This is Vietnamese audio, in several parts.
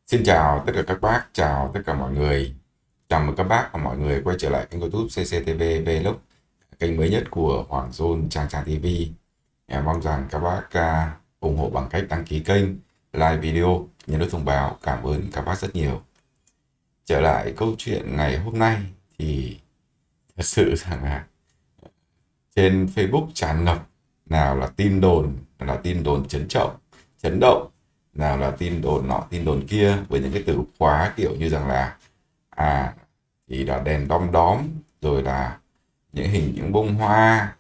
Xin chào tất cả các bác, chào tất cả mọi người. Chào mừng các bác và mọi người quay trở lại kênh YouTube CCTV Vlog, kênh mới nhất của Hoàng Dôn Trang Trang TV. Em mong rằng các bác ủng hộ bằng cách đăng ký kênh, like video, nhấn nút thông báo. Cảm ơn các bác rất nhiều. Trở lại câu chuyện ngày hôm nay thì thật sự rằng là trên Facebook tràn ngập, nào là tin đồn chấn động, nào là tin đồn nọ tin đồn kia, với những cái từ khóa kiểu như rằng là thì là đèn đom đóm, rồi là những bông hoa,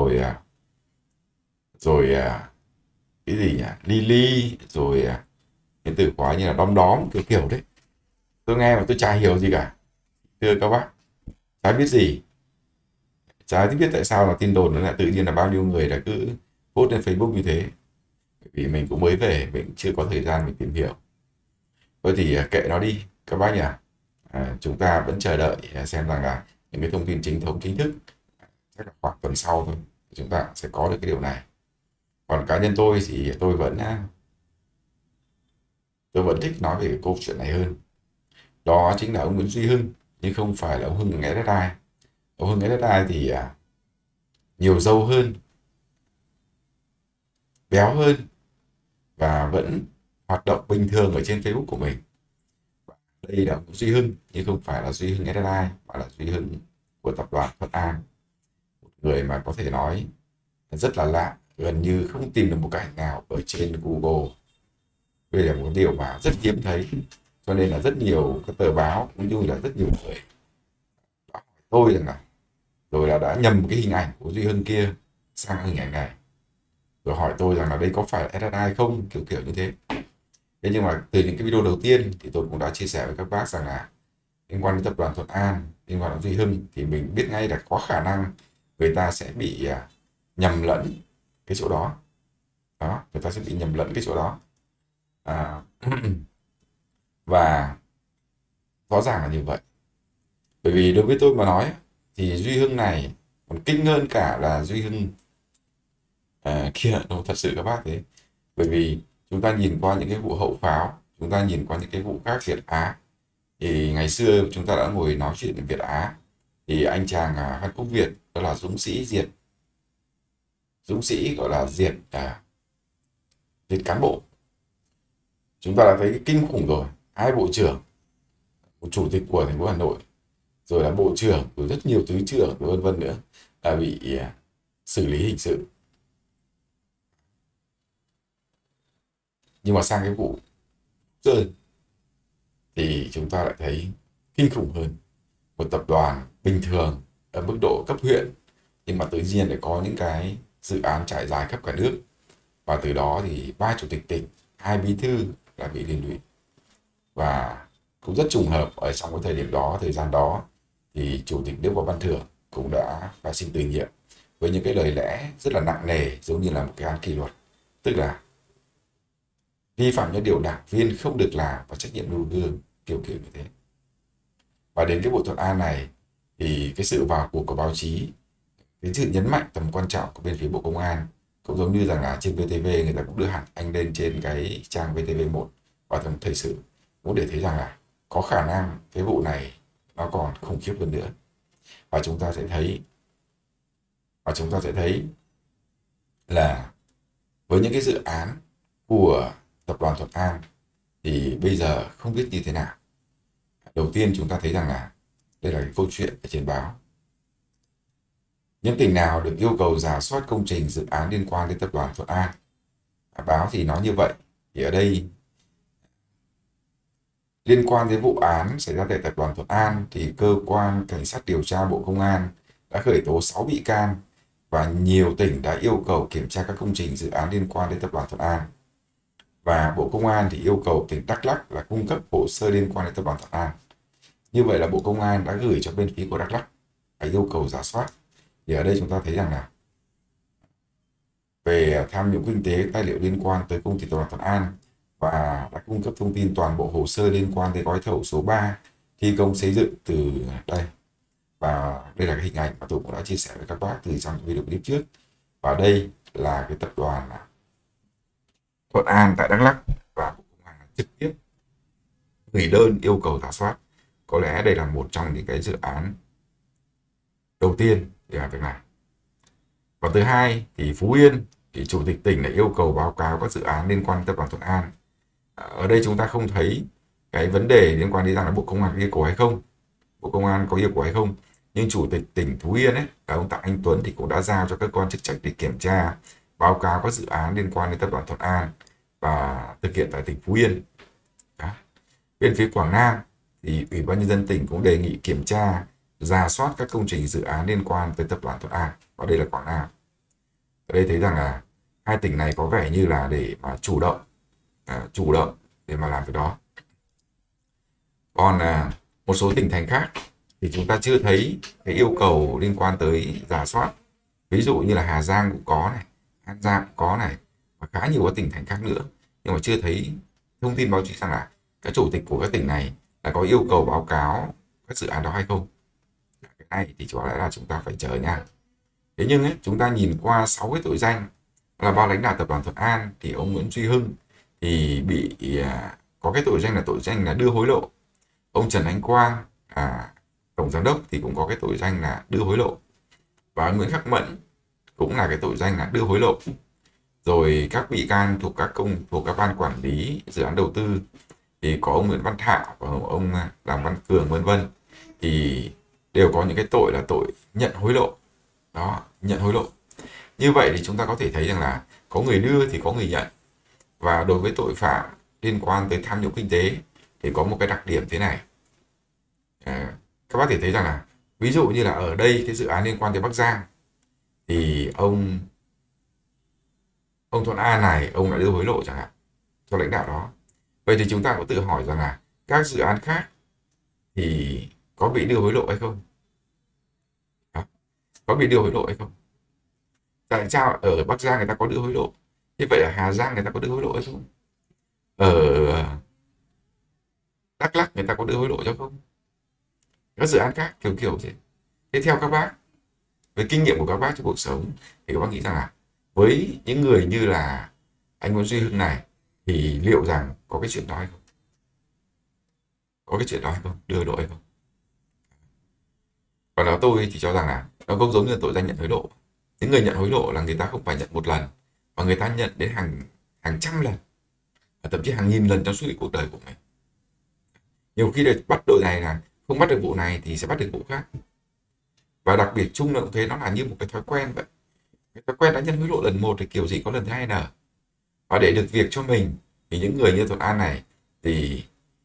rồi cái gì nhỉ, lily, rồi những từ khóa như là đom đóm kiểu kiểu đấy. Tôi nghe mà tôi chả hiểu gì cả, thưa các bác, chả biết gì, chả biết tại sao là tin đồn nó lại tự nhiên là bao nhiêu người đã cứ post lên Facebook như thế. Vì mình cũng mới về, mình chưa có thời gian mình tìm hiểu. Thôi thì kệ nó đi các bác nhỉ. Chúng ta vẫn chờ đợi xem rằng là những cái thông tin chính thống chính thức chắc là khoảng tuần sau thôi chúng ta sẽ có được cái điều này. Còn cá nhân tôi thì tôi vẫn thích nói về cái câu chuyện này hơn. Đó chính là ông Nguyễn Duy Hưng, nhưng không phải là ông Hưng Nghe Đất Đai. Ông Hưng Nghe Đất Đai thì nhiều râu hơn, béo hơn, và vẫn hoạt động bình thường ở trên Facebook của mình. Đây là ông Duy Hưng, nhưng không phải là Duy Hưng Nghe Đất Đai, mà là Duy Hưng của tập đoàn Thuận An. Một người mà có thể nói rất là lạ, gần như không tìm được một cái ảnh nào ở trên Google. Đây là một điều mà rất hiếm thấy, cho nên là rất nhiều các tờ báo cũng như là rất nhiều người đã hỏi tôi rằng là rồi là đã nhầm cái hình ảnh của Duy Hưng kia sang hình ảnh này, rồi hỏi tôi rằng là đây có phải là SSI không, kiểu kiểu như thế. Thế nhưng mà từ những cái video đầu tiên thì tôi cũng đã chia sẻ với các bác rằng là liên quan đến tập đoàn Thuận An, liên quan đến Duy Hưng, thì mình biết ngay là có khả năng người ta sẽ bị nhầm lẫn cái chỗ đó. Người ta sẽ bị nhầm lẫn cái chỗ đó. à, và rõ ràng là như vậy. Bởi vì đối với tôi mà nói thì Duy Hưng này còn kinh hơn cả là Duy Hưng kia đâu, thật sự các bác thế. Bởi vì chúng ta nhìn qua những cái vụ hậu pháo, chúng ta nhìn qua những cái vụ khác Việt Á, thì ngày xưa chúng ta đã ngồi nói chuyện về Việt Á, thì anh chàng Phan Quốc Việt đó là dũng sĩ gọi là diệt cán bộ. Chúng ta đã thấy cái kinh khủng rồi, hai bộ trưởng, một chủ tịch của thành phố Hà Nội, rồi là bộ trưởng, rồi rất nhiều thứ trưởng, vân vân nữa, đã bị xử lý hình sự. Nhưng mà sang cái vụ Sơn thì chúng ta lại thấy kinh khủng hơn. Một tập đoàn bình thường ở mức độ cấp huyện, nhưng mà tự nhiên lại có những cái dự án trải dài khắp cả nước, và từ đó thì ba chủ tịch tỉnh, hai bí thư là bị liên lụy. Và cũng rất trùng hợp ở trong cái thời điểm đó, thời gian đó, thì chủ tịch nước Võ Văn Thưởng cũng đã phải xin từ nhiệm với những cái lời lẽ rất là nặng nề, giống như là một cái án kỷ luật, tức là vi phạm những điều đảng viên không được làm và trách nhiệm nêu gương, kiểu kiểu như thế. Và đến cái vụ Thuận An này thì cái sự vào cuộc của báo chí, cái sự nhấn mạnh tầm quan trọng của bên phía Bộ Công an, cũng giống như rằng là trên VTV người ta cũng đưa hẳn anh lên trên cái trang VTV1 và tầm thời sự, cũng để thấy rằng là có khả năng cái vụ này nó còn khủng khiếp hơn nữa. Và chúng ta sẽ thấy là với những cái dự án của tập đoàn Thuận An thì bây giờ không biết như thế nào. Đầu tiên chúng ta thấy rằng là đây là cái câu chuyện ở trên báo. Những tỉnh nào được yêu cầu rà soát công trình dự án liên quan đến tập đoàn Thuận An? Báo thì nói như vậy. Thì ở đây liên quan đến vụ án xảy ra tại tập đoàn Thuận An thì cơ quan cảnh sát điều tra Bộ Công an đã khởi tố 6 bị can, và nhiều tỉnh đã yêu cầu kiểm tra các công trình dự án liên quan đến tập đoàn Thuận An. Và Bộ Công an thì yêu cầu tỉnh Đắk Lắk là cung cấp hồ sơ liên quan đến tập đoàn Thuận An. Như vậy là Bộ Công an đã gửi cho bên phía của Đắk Lắk và yêu cầu rà soát. Thì ở đây chúng ta thấy rằng là về tham nhũng kinh tế, tài liệu liên quan tới công ty tập đoàn Thuận An, và đã cung cấp thông tin toàn bộ hồ sơ liên quan tới gói thầu số 3 thi công xây dựng từ đây. Và đây là cái hình ảnh mà tôi cũng đã chia sẻ với các bác từ trong video clip trước. Và đây là cái tập đoàn Thuận An tại Đắk Lắk, và Bộ Công an trực tiếp gửi đơn yêu cầu rà soát. Có lẽ đây là một trong những cái dự án đầu tiên để làm việc này. Và thứ hai thì Phú Yên thì chủ tịch tỉnh lại yêu cầu báo cáo các dự án liên quan đến tập đoàn Thuận An. Ở đây chúng ta không thấy cái vấn đề liên quan đến rằng là Bộ Công an yêu cầu hay không, Bộ Công an có yêu cầu hay không, nhưng chủ tịch tỉnh Phú Yên ấy là ông Tạ Anh Tuấn thì cũng đã giao cho các quan chức trách để kiểm tra báo cáo các dự án liên quan đến tập đoàn Thuận An và thực hiện tại tỉnh Phú Yên. Đó. Bên phía Quảng Nam thì Ủy ban nhân dân tỉnh cũng đề nghị kiểm tra rà soát các công trình dự án liên quan tới tập đoàn Thuận An, và đây là Quảng Nam. Ở đây thấy rằng là hai tỉnh này có vẻ như là để mà chủ động để mà làm cái đó. Còn một số tỉnh thành khác thì chúng ta chưa thấy cái yêu cầu liên quan tới rà soát. Ví dụ như là Hà Giang cũng có này, An Giang cũng có này, và khá nhiều các tỉnh thành khác nữa. Nhưng mà chưa thấy thông tin báo chí rằng là các chủ tịch của các tỉnh này là có yêu cầu báo cáo các dự án đó hay không. Cái này thì có lẽ là chúng ta phải chờ nha. Thế nhưng ấy, chúng ta nhìn qua 6 cái tội danh là bao lãnh đạo tập đoàn Thuận An thì ông Nguyễn Duy Hưng thì bị có cái tội danh là đưa hối lộ. Ông Trần Ánh Quang tổng giám đốc thì cũng có cái tội danh là đưa hối lộ, và Nguyễn Khắc Mẫn cũng là cái tội danh là đưa hối lộ. Rồi các bị can thuộc các ban quản lý dự án đầu tư thì có ông Nguyễn Văn Thảo và ông Đàm Văn Cường vân vân, thì đều có những cái tội là tội nhận hối lộ. Đó, nhận hối lộ. Như vậy thì chúng ta có thể thấy rằng là có người đưa thì có người nhận. Và đối với tội phạm liên quan tới tham nhũng kinh tế thì có một cái đặc điểm thế này. Các bác thể thấy rằng là ví dụ như là ở đây cái dự án liên quan tới Bắc Giang thì ông Thuận An này, ông đã đưa hối lộ chẳng hạn cho lãnh đạo đó. Vậy thì chúng ta có tự hỏi rằng là các dự án khác thì có bị đưa hối lộ hay không? Đó. Có bị đưa hối lộ hay không? Tại sao ở Bắc Giang người ta có đưa hối lộ? Như vậy ở Hà Giang người ta có đưa hối lộ hay không? Ở Đắk Lắk người ta có đưa hối lộ hay không? Các dự án khác kiểu thế. Thế theo các bác, với kinh nghiệm của các bác trong cuộc sống thì các bác nghĩ rằng là với những người như là anh Nguyễn Duy Hưng này thì liệu rằng có cái chuyện đó hay không? Có cái chuyện đó hay không? Đưa hối lộ hay không? Còn đó tôi thì cho rằng là nó không giống như tội danh nhận hối lộ. Những người nhận hối lộ là người ta không phải nhận một lần, mà người ta nhận đến hàng trăm lần, và thậm chí hàng nghìn lần trong suốt cuộc đời của mình. Nhiều khi để bắt đội này là không bắt được vụ này thì sẽ bắt được vụ khác. Và đặc biệt chung là cũng thế, nó là như một cái thói quen vậy. Cái thói quen đã nhận hối lộ lần một thì kiểu gì có lần thứ hai nở. Và để được việc cho mình thì những người như Thuận An này thì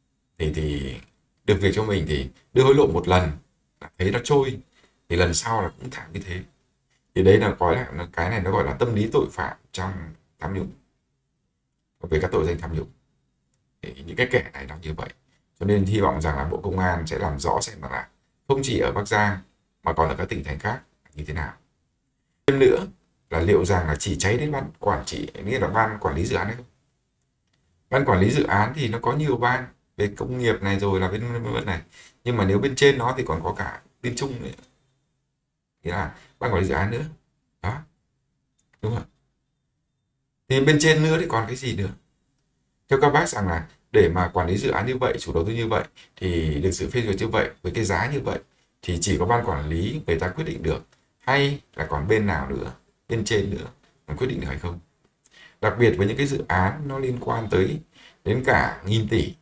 được việc cho mình thì đưa hối lộ một lần là thấy nó trôi, thì lần sau là cũng thảm như thế. Thì đấy là cái này nó gọi là tâm lý tội phạm trong tham nhũng, về các tội danh tham nhũng. Thì những cái kẻ này nó như vậy. Cho nên hy vọng rằng là Bộ Công an sẽ làm rõ xem là không chỉ ở Bắc Giang mà còn ở các tỉnh thành khác như thế nào. Thêm nữa là liệu rằng là chỉ cháy đến ban quản trị, nghĩa là ban quản lý dự án hay không? Ban quản lý dự án thì nó có nhiều ban, về công nghiệp này rồi là bên này, nhưng mà nếu bên trên nó thì còn có cả bên chung nữa, nghĩa là ban quản lý dự án nữa. Đó, đúng không? Thì bên trên nữa thì còn cái gì nữa? Theo các bác rằng là để mà quản lý dự án như vậy, chủ đầu tư như vậy thì được sự phê duyệt như vậy, với cái giá như vậy thì chỉ có ban quản lý người ta quyết định được, hay là còn bên nào nữa, bên trên nữa mà quyết định được hay không? Đặc biệt với những cái dự án nó liên quan đến cả nghìn tỷ,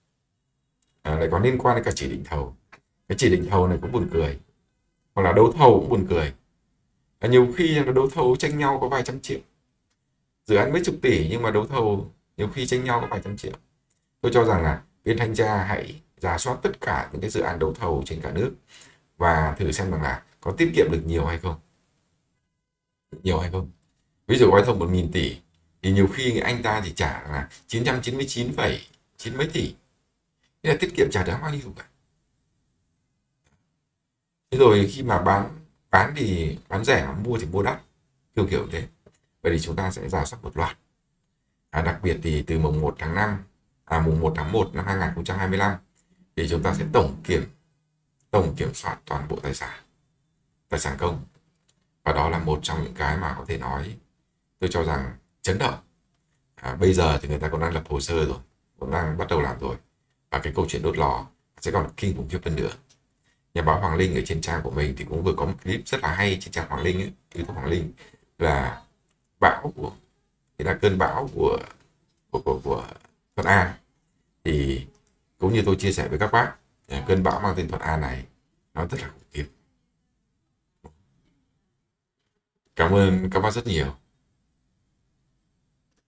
lại còn liên quan đến cả chỉ định thầu. Cái chỉ định thầu này cũng buồn cười, hoặc là đấu thầu cũng buồn cười. Nhiều khi là đấu thầu tranh nhau có vài trăm triệu, dự án mấy chục tỷ nhưng mà đấu thầu nhiều khi tranh nhau có vài trăm triệu. Tôi cho rằng là bên thanh tra hãy rà soát tất cả những cái dự án đấu thầu trên cả nước và thử xem rằng là có tiết kiệm được nhiều hay không. Ví dụ gói thầu 1.000 tỷ thì nhiều khi anh ta thì trả là 999,9 mấy tỷ. Thế là tiết kiệm trả đáng bao nhiêu cả. Thế rồi khi mà bán thì bán rẻ, mà mua thì mua đắt, kiểu thế. Vậy thì chúng ta sẽ rà soát một loạt. Đặc biệt thì từ mùng 1 tháng 1 năm 2025 thì chúng ta sẽ tổng kiểm soát toàn bộ tài sản công. Và đó là một trong những cái mà có thể nói tôi cho rằng chấn động. Bây giờ thì người ta cũng đang lập hồ sơ rồi, cũng đang bắt đầu làm rồi. và cái câu chuyện đốt lò sẽ còn kinh khủng khiếp hơn nữa. Nhà báo Hoàng Linh ở trên trang của mình thì cũng vừa có một clip rất là hay trên trang Hoàng Linh ấy, YouTube Hoàng Linh, là bão của, thì là cơn bão của Thuận An. Thì cũng như tôi chia sẻ với các bác, cơn bão mang tên Thuận An này nó rất là khủng khiếp. Cảm ơn các bác rất nhiều.